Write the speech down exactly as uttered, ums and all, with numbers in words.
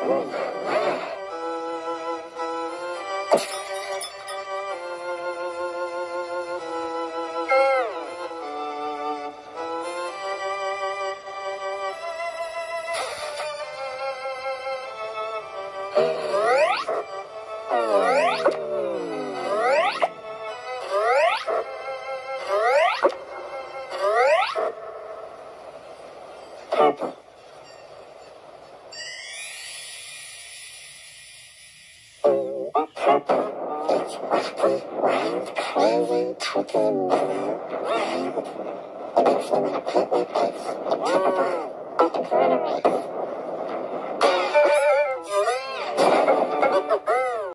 Purple. Ooh, purple. It's wacky, wild, crazy, tricky, new, wild. It makes you want to put your face, typical, but very nice.